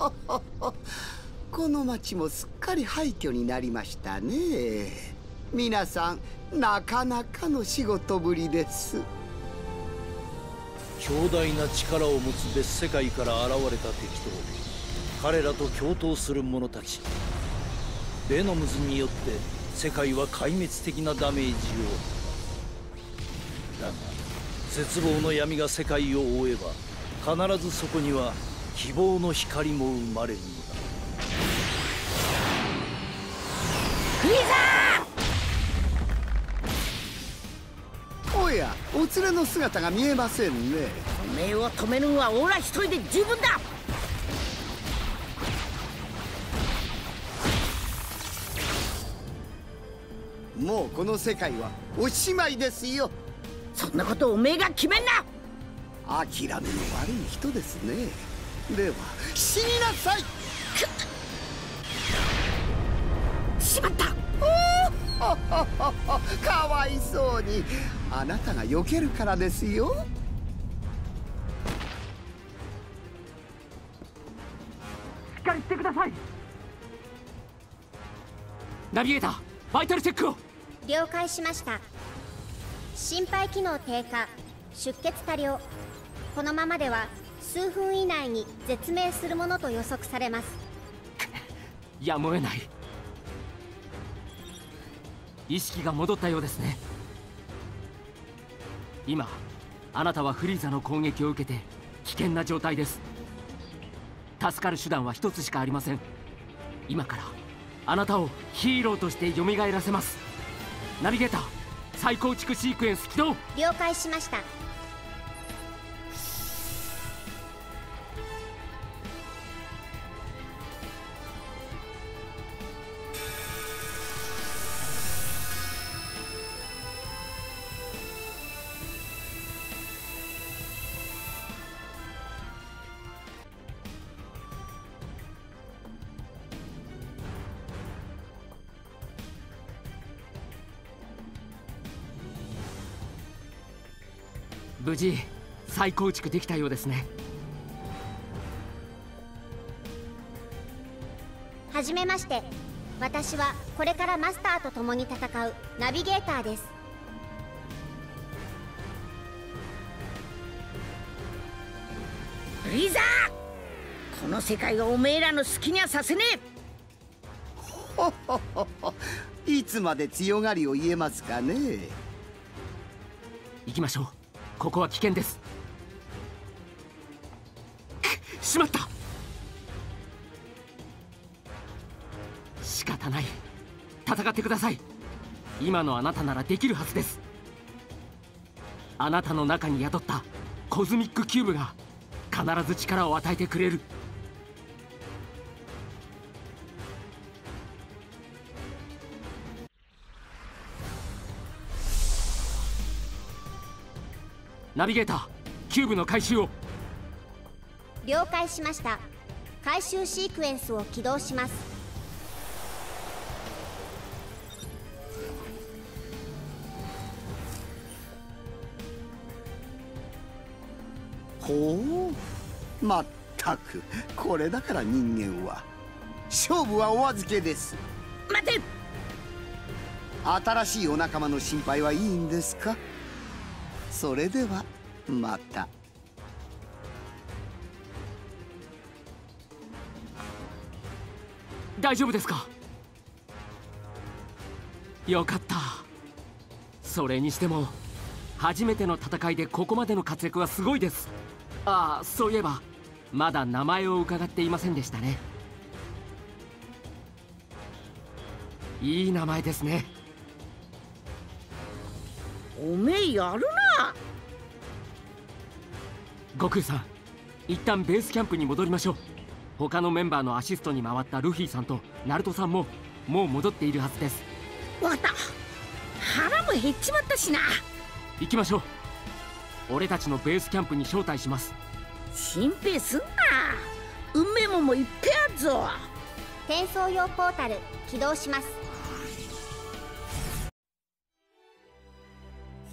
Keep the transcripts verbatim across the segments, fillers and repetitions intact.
この町もすっかり廃墟になりましたね。皆さんなかなかの仕事ぶりです。 強大な力を持つ別世界から現れた敵と彼らと共闘する者たち。ベノムズによって世界は壊滅的なダメージを。だが絶望の闇が世界を覆えば必ずそこには希望の光も生まれるのだ。 フリーザー！ おや、お連れの姿が見えませんね。 おめえを止めるのはオーラ一人で十分だ。 もうこの世界はおしまいですよ。 そんなことおめえが決めんな。 諦めの悪い人ですね。では死になさい。 しまった。 かわいそうに。あなたが避けるからですよ。 しっかりしてください。ナビゲーター、バイタルチェックを。 了解しました。心肺機能低下、出血多量。このままでは数分以内に絶命するものと予測されます。 やむを得ない。意識が戻ったようですね。今あなたはフリーザの攻撃を受けて危険な状態です。助かる手段は一つしかありません。今からあなたをヒーローとして蘇らせます。ナビゲーター、再構築シークエンス起動。 了解しました。 無事再構築できたようですね。 はじめまして。私はこれからマスターと共に戦うナビゲーターです。 フリーザー！この世界はおめえらの好きにはさせねえ。いつまで強がりを言えますかね。 行きましょう。ここは危険です。しまった。仕方ない。戦ってください。今のあなたならできるはずです。あなたの中に宿ったコズミックキューブが必ず力を与えてくれる。ナビゲーター、キューブの回収を。 了解しました。回収シークエンスを起動します。 ほう、まったくこれだから人間は。勝負はお預けです。 待て。 新しいお仲間の心配はいいんですか。それではまた。 大丈夫ですか。よかった。それにしても初めての戦いでここまでの活躍はすごいです。ああ、そういえばまだ名前を伺っていませんでしたね。いい名前ですね。 おめえやるな。 悟空さん、一旦ベースキャンプに戻りましょう。他のメンバーのアシストに回ったルフィさんとナルトさんももう戻っているはずです。 わかった。腹も減っちまったしな。 行きましょう。俺たちのベースキャンプに招待します。 心配すんな。運命ももいっぺんあるぞ。 転送用ポータル起動します。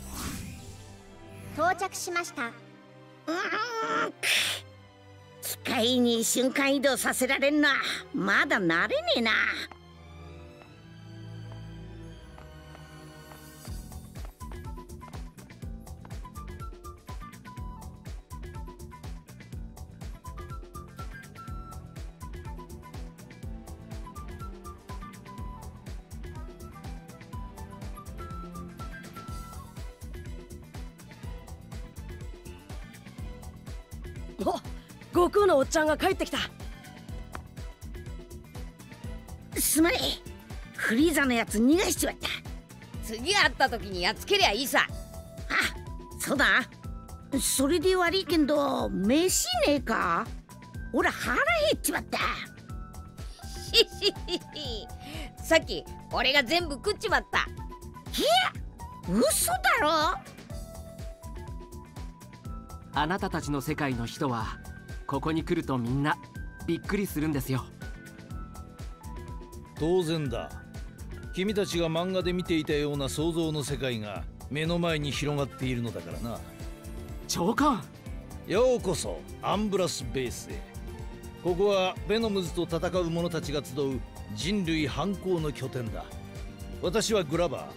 到着しました。 うーん、機界に瞬間移動させられんな。まだ慣れねえな。 お、悟空のおっちゃんが帰ってきた。 すまねえ、フリーザのやつ逃がしちまった。 次会った時にやっつけりゃいいさ。 あ、そうだ。それで悪いけど飯ねえか。ほら腹減っちまった。 ひひひひさっき俺が全部食っちまった。いや、嘘だろ。 あなたたちの世界の人はここに来るとみんなびっくりするんですよ。 当然だ。君たちが漫画で見ていたような想像の世界が目の前に広がっているのだからな。 長官、 ようこそアンブラスベースへ。ここはベノムズと戦う者たちが集う人類反抗の拠点だ。私はグラバー。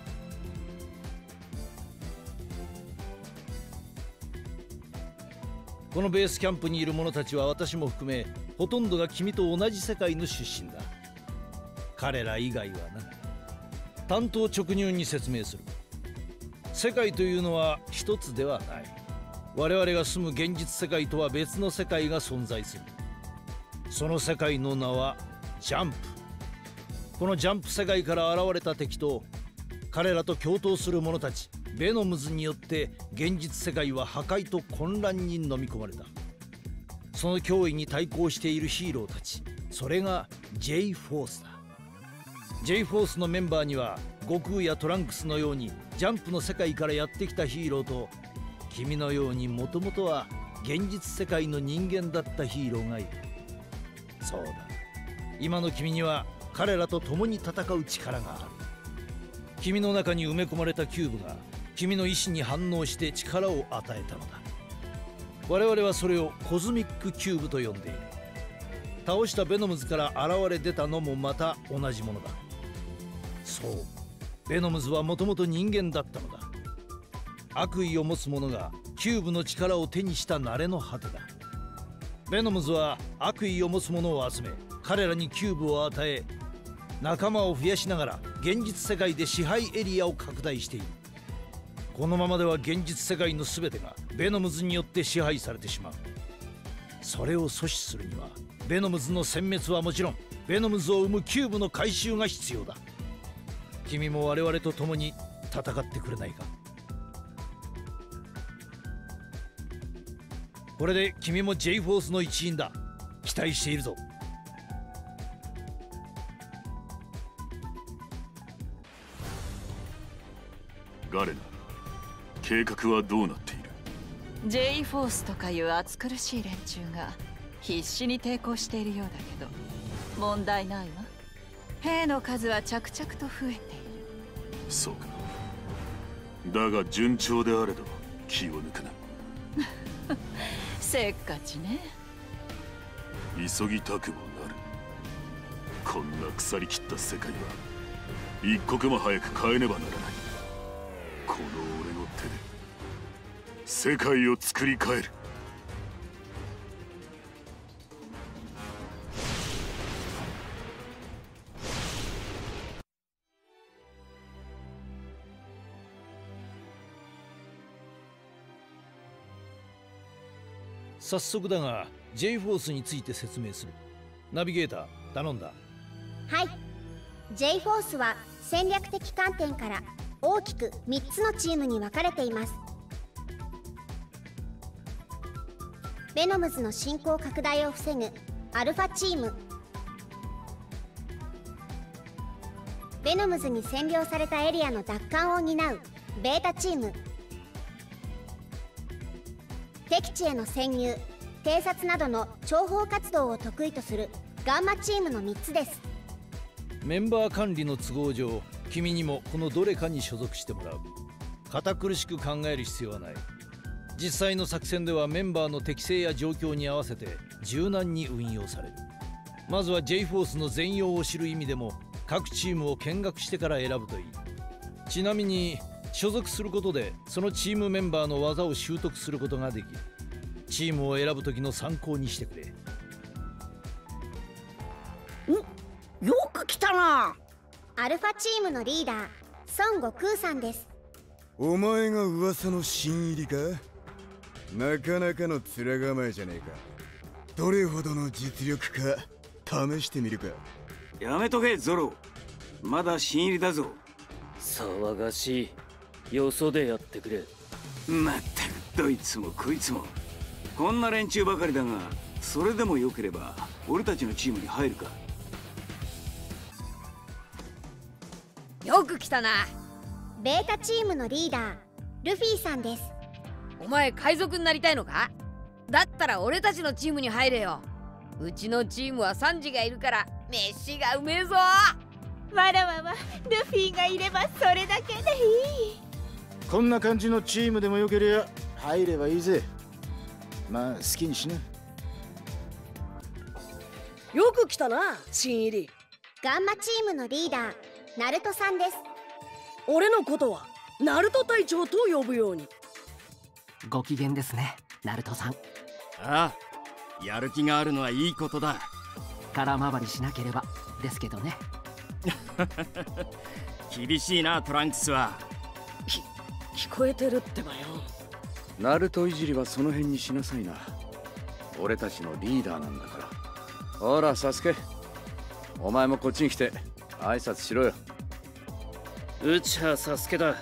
このベースキャンプにいる者たちは私も含めほとんどが君と同じ世界の出身だ。彼ら以外はな。単刀直入に説明する。世界というのは一つではない。我々が住む現実世界とは別の世界が存在する。その世界の名はジャンプ。このジャンプ世界から現れた敵と彼らと共闘する者たちベノムズによって現実世界は破壊と混乱に飲み込まれた。その脅威に対抗しているヒーローたち、それが J フォースだ。 J フォースのメンバーには悟空やトランクスのようにジャンプの世界からやってきたヒーローと、君のようにもともとは現実世界の人間だったヒーローがいる。そうだ、今の君には彼らと共に戦う力がある。君の中に埋め込まれたキューブが君の意志に反応して力を与えたのだ。我々はそれをコズミックキューブと呼んでいる。倒したベノムズから現れ出たのもまた同じものだ。そう、ベノムズはもともと人間だったのだ。悪意を持つ者がキューブの力を手にした慣れの果てだ。ベノムズは悪意を持つ者を集め、彼らにキューブを与え、仲間を増やしながら現実世界で支配エリアを拡大している。このままでは現実世界の全てがベノムズによって支配されてしまう。それを阻止するにはベノムズの殲滅はもちろん、ベノムズを生むキューブの回収が必要だ。君も我々と共に戦ってくれないか。これで君も J フォースの一員だ。期待しているぞ。 ガレナ、計画はどうなっている？ J フォースとかいう暑苦しい連中が必死に抵抗しているようだけど問題ないわ。兵の数は着々と増えている。 そうか。だが順調であれど気を抜くな。 せっかちね。 急ぎたくもなる。こんな腐りきった世界は一刻も早く変えねばならない。この俺の手で世界を作り変える。 早速だが J フォースについて説明する。ナビゲーター頼んだ。 はい。 J フォースは戦略的観点から大きくみっつのチームに分かれています。ベノムズの進行拡大を防ぐアルファチーム、ベノムズに占領されたエリアの奪還を担うベータチーム、敵地への潜入、偵察などの諜報活動を得意とするガンマチームのみっつです。 メンバー管理の都合上、君にもこのどれかに所属してもらう。堅苦しく考える必要はない。 実際の作戦ではメンバーの適性や状況に合わせて柔軟に運用される。まずは J フォースの全容を知る意味でも各チームを見学してから選ぶといい。ちなみに所属することでそのチームメンバーの技を習得することができる。チームを選ぶ時の参考にしてくれ。 お、よく来たな。 アルファチームのリーダー孫悟空さんです。 お前が噂の新入りか？なかなかの面構えじゃねえか。どれほどの実力か試してみるか。 やめとけゾロ、まだ新入りだぞ。 騒がしい。よそでやってくれ。 まったくどいつもこいつもこんな連中ばかりだが、それでもよければ俺たちのチームに入るか。 よく来たな。 ベータチームのリーダールフィさんです。 お前海賊になりたいのか？だったら俺たちのチームに入れよ。うちのチームはサンジがいるから飯がうめえぞ。 わらわはルフィがいればそれだけでいい。 こんな感じのチームでもよけりゃ入ればいいぜ。まあ好きにしな。 よく来たな新入り。 ガンマチームのリーダーナルトさんです。 俺のことはナルト隊長と呼ぶように。 ご機嫌ですねナルトさん。 ああ、やる気があるのはいいことだ。 空回りしなければですけどね。 厳しいなトランクスは。 き聞こえてるってばよ。 ナルトいじりはその辺にしなさいな。俺たちのリーダーなんだから。ほらサスケ、お前もこっちに来て挨拶しろよ。 うちはサスケだ。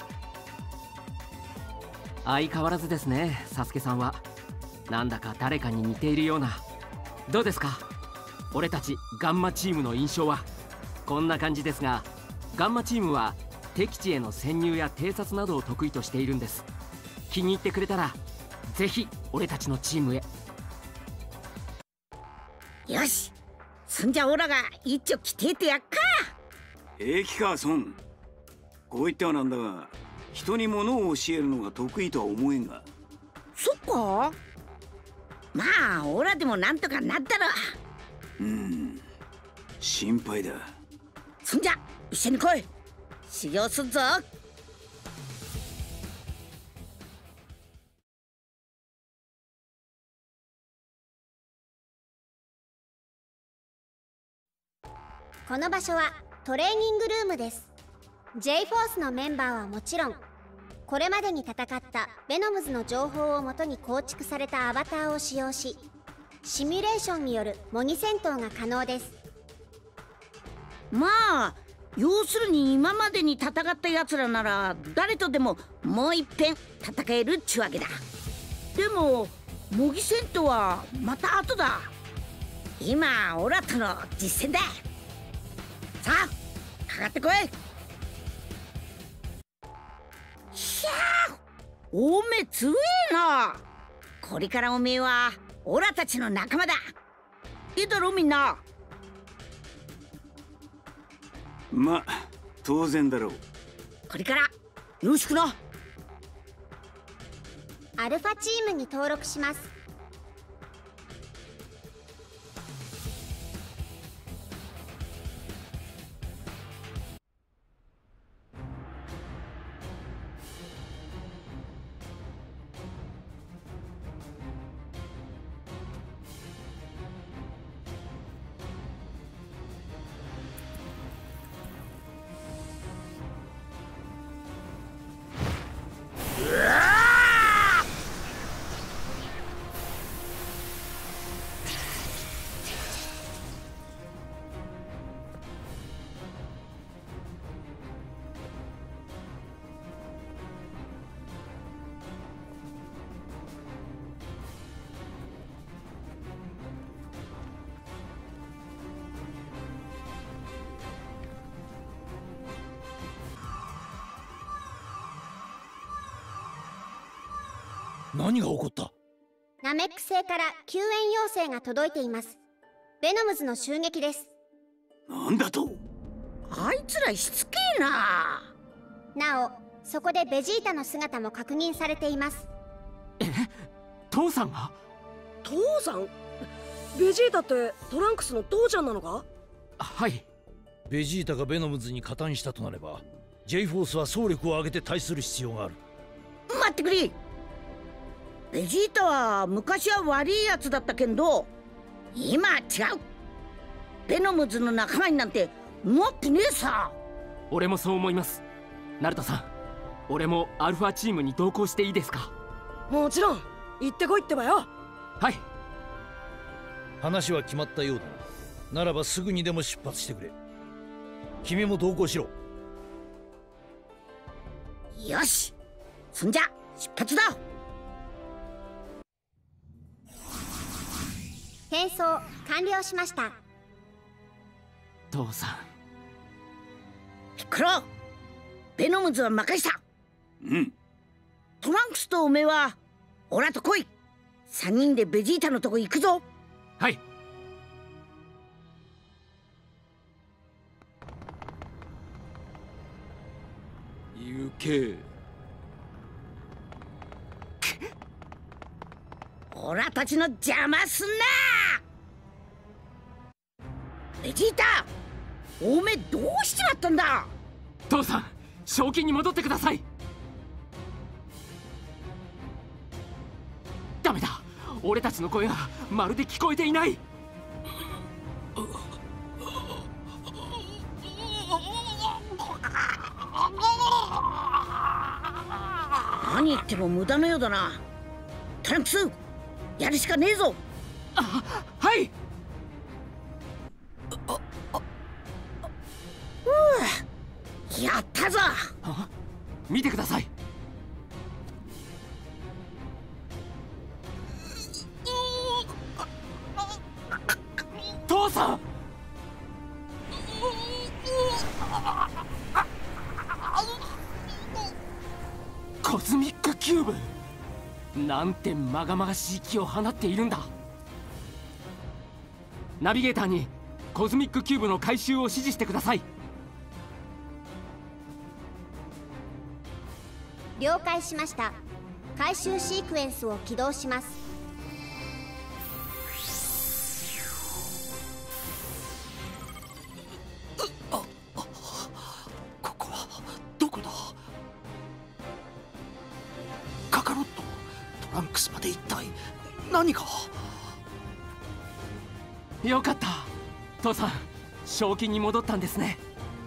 相変わらずですねサスケさんは。なんだか誰かに似ているような。どうですか俺たちガンマチームの印象は。こんな感じですが、ガンマチームは敵地への潜入や偵察などを得意としているんです。気に入ってくれたらぜひ俺たちのチームへ。 よし、そんじゃオラが一丁来ててやっか。 平気かソン。こう言ってはなんだが、人に物を教えるのが得意とは思えんが。 そっか。まあオラでもなんとかなったら。 うん、心配だ。 そんじゃ一緒に来い。修行すんぞ。 この場所はトレーニングルームです。 J フォースのメンバーはもちろん、これまでに戦ったベノムズの情報をもとに構築されたアバターを使用し、シミュレーションによる模擬戦闘が可能です。 まあ要するに今までに戦ったやつらなら誰とでももう一遍戦えるっちゅうわけだ。でも模擬戦闘はまた後だ。今オラとの実戦だ。さあかかってこい。ひゃー、おめえ強えな。これからおめえはオラたちの仲間だ。いいだろみんな。 まあ当然だろう。 これからよろしくな。 アルファチームに登録します。 何が起こった？ ナメック星から救援要請が届いています。ベノムズの襲撃です。 なんだと？ あいつらしつけえな。 なおそこでベジータの姿も確認されています。 え、父さんが？ 父さん？ベジータってトランクスの父ちゃんなのか？ はい。 ベジータがベノムズに加担したとなれば J フォースは総力を挙げて対する必要がある。 待ってくれ。ベジータは昔は悪いやつだったけど今は違う。ベノムズの仲間になんて思ってねえさ。 俺もそう思います。ナルトさん、俺もアルファチームに同行していいですか？ もちろん、行ってこいってばよ。 はい。 話は決まったようだな。ならばすぐにでも出発してくれ。君も同行しろ。 よし、そんじゃ出発だ。 転送完了しました。 父さん。 ピッコロ、ベノムズは任した。 うん。 トランクスとおめえはオラと来い。三人でベジータのとこ行くぞ。 はい。 行け。 オラたちの邪魔すんな。ベジータ、おめえどうしちまったんだ。 父さん、正気に戻ってください。ダメだ、俺たちの声がまるで聞こえていない。 何言っても無駄のようだな。トランクス、やるしかねえぞ。 あ、はい。 うやったぞ。 見てください。父さん。コズミックキューブ、なんてまがまがしい気を放っているんだ。ナビゲーターにコズミックキューブの回収を指示してください。 了解しました。回収シークエンスを起動します。 ここはどこだ？カカロット、トランクスまで一体何が？ よかった、父さん、正気に戻ったんですね。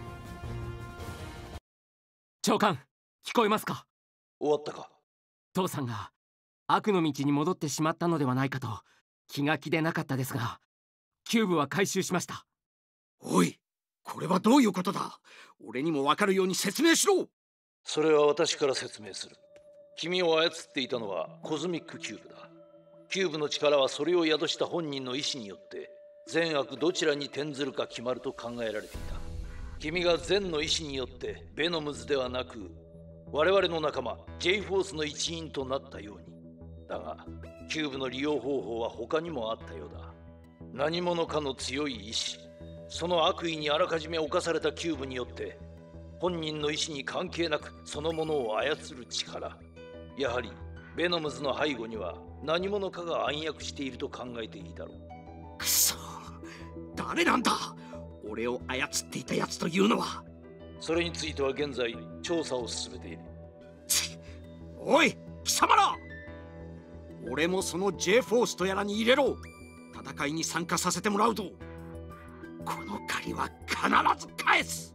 長官、聞こえますか？ 終わったか？ 父さんが悪の道に戻ってしまったのではないかと気が気でなかったですが、キューブは回収しました。 おい、これはどういうことだ？俺にも分かるように説明しろ。 それは私から説明する。君を操っていたのはコズミックキューブだ。キューブの力はそれを宿した本人の意志によって善悪どちらに転ずるか決まると考えられていた。君が善の意志によってベノムズではなく我々の仲間 J フォースの一員となったように。だがキューブの利用方法は他にもあったようだ。何者かの強い意志、その悪意にあらかじめ侵されたキューブによって本人の意志に関係なくそのものを操る力。やはりベノムズの背後には何者かが暗躍していると考えていいだろう。 くそ、誰なんだ？俺を操っていたやつというのは。 それについては現在調査を進めている。 おい貴様ら、俺もその J フォースとやらに入れろ。戦いに参加させてもらうぞ。この借りは必ず返す。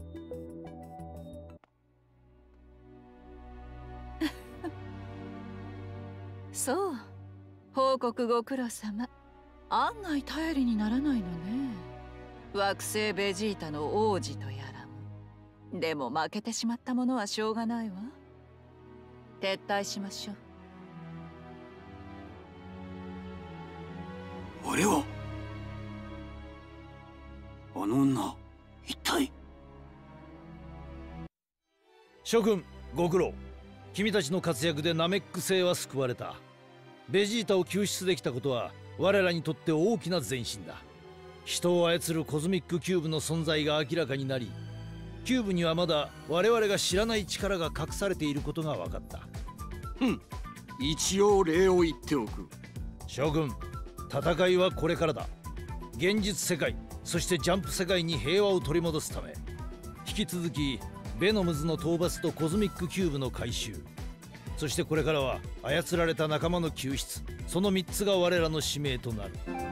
そう、報告ご苦労様。案外頼りにならないのね。惑星ベジータの王子とやらも。でも負けてしまったものはしょうがないわ。撤退しましょう。 俺はあの女、一体。 諸君ご苦労。君たちの活躍でナメック星は救われた。ベジータを救出できたことは我らにとって大きな前進だ。人を操るコズミックキューブの存在が明らかになり、キューブにはまだ我々が知らない力が隠されていることが分かった。 うん、 一応礼を言っておく。 将軍、戦いはこれからだ。現実世界、そしてジャンプ世界に平和を取り戻すため、引き続きベノムズの討伐とコズミックキューブの回収、そしてこれからは操られた仲間の救出、そのみっつが我らの使命となる。